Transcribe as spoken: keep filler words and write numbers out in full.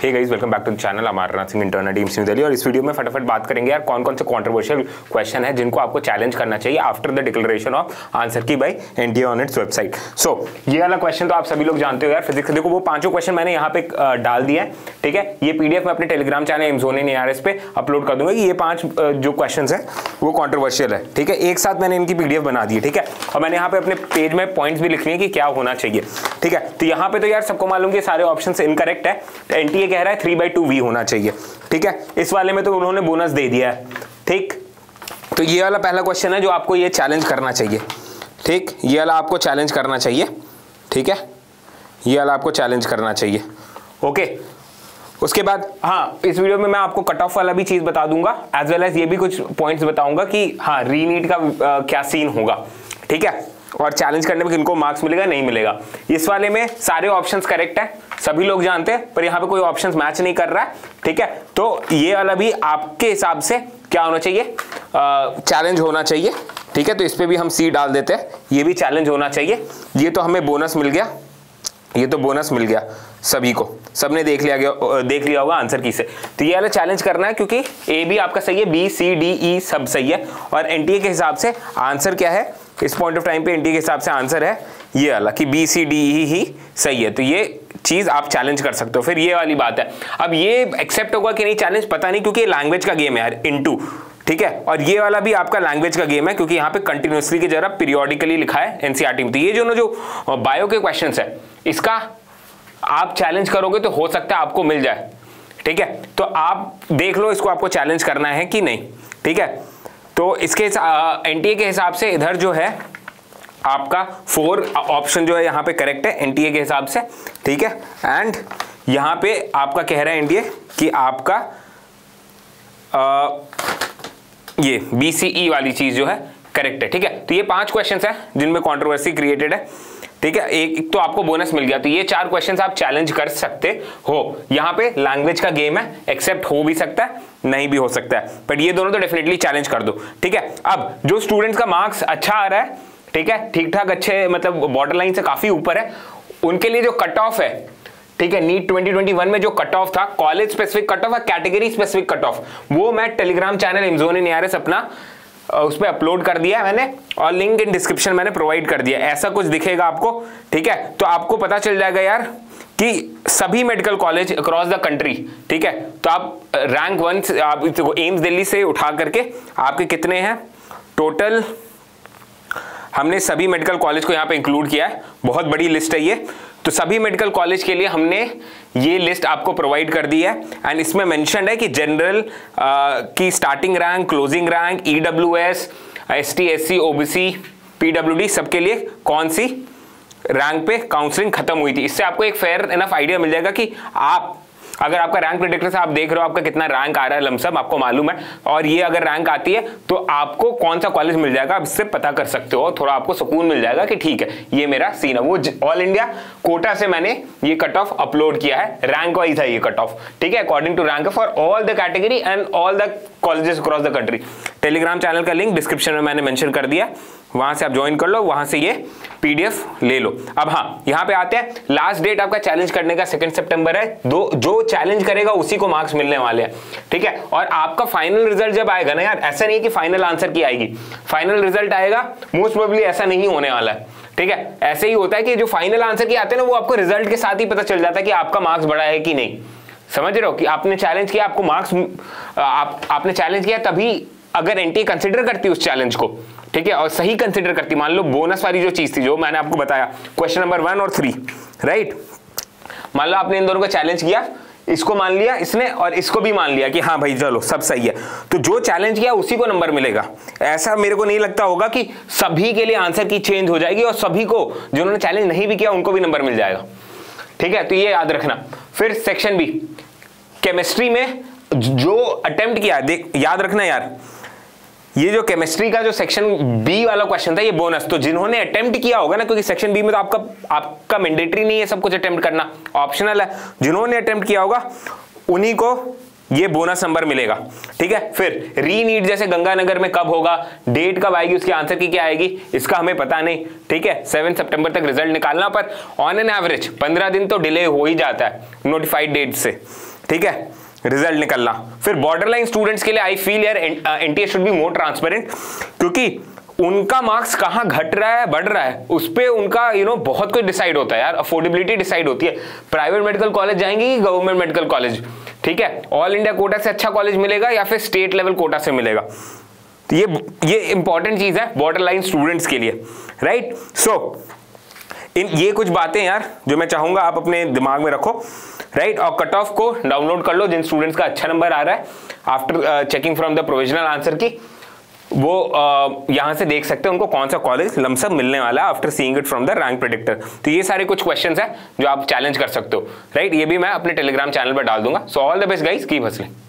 Hey guys, welcome back to the channel. Amarnath Singh internal team New Delhi. और इस video में फटाफट बात करेंगे यार कौन कौन से कंट्रोवर्शियल क्वेश्चन है जिनको आपको चैलेंज करना चाहिए after the declaration of answer key by NTA on its website. So ये वाला क्वेश्चन तो आप सभी लोग जानते हो यार, फिजिक्स। देखो वो पांचों क्वेश्चन मैंने यहाँ पे डाल दिया है, ठीक है। ये पीडीएफ मैं अपने टेलीग्राम चैनल एमजोन इन एआरएस पे अपलोड कर दूंगा कि ये पांच जो क्वेश्चन है वो कॉन्ट्रोवर्शियल है, ठीक है। एक साथ मैंने इनकी पीडीएफ बना दी है, ठीक है। और मैंने यहाँ पे अपने पेज में पॉइंट्स भी लिखने हैं कि क्या होना चाहिए, ठीक है। तो यहाँ पे तो यार सबको मालूम कि सारे ऑप्शन इनकरेक्ट है। तो एनटीए कह रहा है थ्री बाई टू वी होना चाहिए, ठीक है। इस वाले में तो उन्होंने बोनस दे दिया है, ठीक। तो ये वाला पहला क्वेश्चन है जो आपको ये चैलेंज करना चाहिए, ठीक। ये वाला आपको चैलेंज करना चाहिए, ठीक है। ये वाला आपको चैलेंज करना चाहिए, ओके। उसके बाद हाँ, इस वीडियो में मैं आपको कट ऑफ वाला भी चीज बता दूंगा, एज वेल एज ये भी कुछ पॉइंट्स बताऊंगा कि हाँ रीनीट का आ, क्या सीन होगा, ठीक है। और चैलेंज करने में किनको मार्क्स मिलेगा नहीं मिलेगा। इस वाले में सारे ऑप्शंस करेक्ट है, सभी लोग जानते हैं, पर यहाँ पे कोई ऑप्शंस मैच नहीं कर रहा है, ठीक है। तो ये वाला भी आपके हिसाब से क्या होना चाहिए, चैलेंज होना चाहिए, ठीक है। तो इस पे भी हम सी डाल देते हैं, ये भी चैलेंज होना चाहिए। ये तो हमें बोनस मिल गया, ये तो बोनस मिल गया सभी को, सबने देख लिया गया देख लिया होगा आंसर की से। तो ये वाला चैलेंज करना है क्योंकि ए भी आपका सही है, बी सी डी ई सब सही है। और एनटीए के हिसाब से आंसर क्या है इस पॉइंट ऑफ टाइम पे, एनटीए के हिसाब से आंसर है ये वाला कि बी सी डी ई ही सही है। तो ये चीज आप चैलेंज कर सकते हो। फिर ये वाली बात है, अब ये एक्सेप्ट होगा कि नहीं चैलेंज पता नहीं, क्योंकि लैंग्वेज का गेम है यार, इनटू, ठीक है। और ये वाला भी आपका लैंग्वेज का गेम है क्योंकि यहाँ पे कंटिन्यूअसली की जगह पीरियोडिकली लिखा है एनसीईआरटी में। तो ये जो ना जो बायो के क्वेश्चंस है इसका आप चैलेंज करोगे तो हो सकता है आपको मिल जाए, ठीक है। तो आप देख लो इसको आपको चैलेंज करना है कि नहीं, ठीक है। तो इसके एनटीए के हिसाब से इधर जो है आपका फोर ऑप्शन जो है यहाँ पे करेक्ट है एनटीए के हिसाब से, ठीक है। एंड यहाँ पे आपका कह रहा है एनटीए कि आपका आ, ये बीसीई वाली चीज जो है करेक्ट है, ठीक है। तो ये पांच क्वेश्चंस हैं जिनमें कंट्रोवर्सी क्रिएटेड है, ठीक है। एक, एक तो आपको बोनस मिल गया, तो ये चार क्वेश्चंस आप चैलेंज कर सकते हो। यहाँ पे लैंग्वेज का गेम है, एक्सेप्ट हो भी सकता है नहीं भी हो सकता है, बट ये दोनों तो डेफिनेटली चैलेंज कर दो, ठीक है। अब जो स्टूडेंट्स का मार्क्स अच्छा आ रहा है, ठीक है, ठीक ठाक अच्छे मतलब बॉर्डर लाइन से काफी ऊपर है, उनके लिए जो कट ऑफ है, ठीक है, नीट ट्वेंटी ट्वेंटी वन में जो कट ऑफ था, कॉलेज स्पेसिफिक कट ऑफ है, कैटेगरी स्पेसिफिक कट ऑफ, वो मैं टेलीग्राम चैनल एमजोन इन एआरएस अपना उस पर अपलोड कर दिया मैंने, और लिंक इन डिस्क्रिप्शन मैंने प्रोवाइड कर दिया। ऐसा कुछ दिखेगा आपको, ठीक है। तो आपको पता चल जाएगा यार कि सभी medical college across the country, ठीक है। तो आप रैंक वन से आप एम्स दिल्ली से उठा करके आपके कितने हैं टोटल, हमने सभी मेडिकल कॉलेज को यहाँ पे इंक्लूड किया है, बहुत बड़ी लिस्ट है ये। तो सभी मेडिकल कॉलेज के लिए हमने ये लिस्ट आपको प्रोवाइड कर दी है, एंड इसमें मेंशन है कि जनरल की starting rank, closing rank, EWS, ST, SC, OBC, PWD सबके लिए कौन सी रैंक पे काउंसलिंग खत्म हुई थी। इससे आपको एक फेयर इनफ आइडिया मिल जाएगा कि आप अगर आपका रैंक प्रेडिक्टर से आप देख रहे हो आपका कितना रैंक आ रहा है लमसम, आपको मालूम है, और ये अगर रैंक आती है तो आपको कौन सा कॉलेज मिल जाएगा आप इससे पता कर सकते हो। थोड़ा आपको सुकून मिल जाएगा कि ठीक है ये मेरा सीन है। वो ऑल इंडिया कोटा से मैंने ये कट ऑफ अपलोड किया है, रैंक वाइज है ये कट ऑफ, ठीक है, according to rank for all the category and all the colleges across the country. Telegram channel का लिंक डिस्क्रिप्शन में मैंने मेंशन कर दिया, वहां से आप ज्वाइन कर लो, वहां से ये पीडीएफ ले लो। अब हाँ यहाँ पे आते हैं, लास्ट डेट आपका चैलेंज करने का सेकंड सितंबर है। दो जो चैलेंज करेगा उसी को मार्क्स मिलने वाले हैं, ठीक है। और आपका फाइनल रिजल्ट जब आएगा ना यार, ऐसा नहीं कि फाइनल आंसर की आएगी, फाइनल रिजल्ट आएगा मोस्ट प्रोबेबली ऐसा नहीं होने वाला है, ठीक है। ऐसे ही होता है कि जो फाइनल आंसर की आते हैं ना वो आपको रिजल्ट के साथ ही पता चल जाता है कि आपका मार्क्स बढ़ा है कि नहीं। समझ रहे हो कि आपने चैलेंज किया, आपको मार्क्स आप, आपने चैलेंज किया, तभी अगर एनटीए कंसिडर करती उस चैलेंज को, ठीक है, और सही कंसिडर करती, मान लो बोनस वाली जो चीज थी जो मैंने आपको बताया क्वेश्चन नंबर वन और थ्री, राइट, मान लो आपने इन दोनों को चैलेंज किया, इसको मान लिया इसने और इसको भी मान लिया कि हाँ भाई चलो सब सही है, तो जो चैलेंज किया उसी को नंबर मिलेगा। ऐसा मेरे को नहीं लगता होगा कि सभी के लिए आंसर की चेंज हो जाएगी और सभी को जिन्होंने चैलेंज नहीं भी किया उनको भी नंबर मिल जाएगा, ठीक है। तो ये याद रखना। फिर सेक्शन बी केमिस्ट्री में जो अटेम्प्ट किया, देख याद रखना यार, ये जो केमिस्ट्री का जो सेक्शन बी वाला क्वेश्चन था ये बोनस, तो जिन्होंने अटेम्प्ट किया होगा ना, क्योंकि सेक्शन बी में तो आपका आपका मैंडेटरी नहीं है सब कुछ अटेम्प्ट करना, ऑप्शनल है, जिन्होंने अटेम्प्ट किया होगा उन्हीं को ये बोनस नंबर मिलेगा, ठीक है। फिर री नीट जैसे गंगानगर में कब होगा, डेट कब आएगी, उसके आंसर की क्या आएगी, इसका हमें पता नहीं, ठीक है। सेवन सितंबर तक रिजल्ट निकालना, पर ऑन एन एवरेज पंद्रह दिन तो डिले हो ही जाता है नोटिफाइड डेट से, ठीक है, रिजल्ट निकलना। फिर बॉर्डर लाइन स्टूडेंट्स के लिए आई फील यार NTA should be more transparent, क्योंकि उनका मार्क्स कहाँ घट रहा है बढ़ रहा है उस पर उनका यू you नो know, बहुत कुछ डिसाइड होता है यार। अफोर्डेबिलिटी डिसाइड होती है, प्राइवेट मेडिकल कॉलेज जाएंगे कि गवर्नमेंट मेडिकल कॉलेज, ठीक है, ऑल इंडिया कोटा से अच्छा कॉलेज मिलेगा या फिर स्टेट लेवल कोटा से मिलेगा। तो ये ये इंपॉर्टेंट चीज है बॉर्डर लाइन स्टूडेंट्स के लिए, राइट। सो इन ये कुछ बातें यार जो मैं चाहूंगा आप अपने दिमाग में रखो, राइट। और कट ऑफ को डाउनलोड कर लो जिन स्टूडेंट्स का अच्छा नंबर आ रहा है after checking from the provisional answer key, वो uh, यहां से देख सकते हैं उनको कौन सा कॉलेज लमसम मिलने वाला है after seeing it from the rank predictor. तो ये सारे कुछ क्वेश्चंस हैं जो आप चैलेंज कर सकते हो, राइट। ये भी मैं अपने टेलीग्राम चैनल पर डाल दूंगा। So all the best guys, keep hustling.